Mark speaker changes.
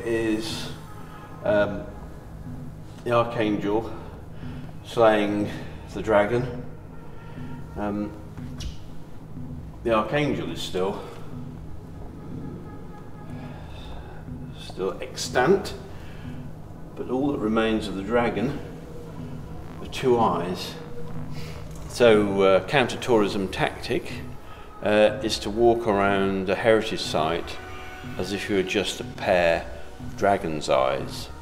Speaker 1: is the archangel slaying the dragon. The archangel is still extant, but all that remains of the dragon are two eyes. So counter-tourism tactic is to walk around a heritage site as if you were just a pair of dragon's eyes.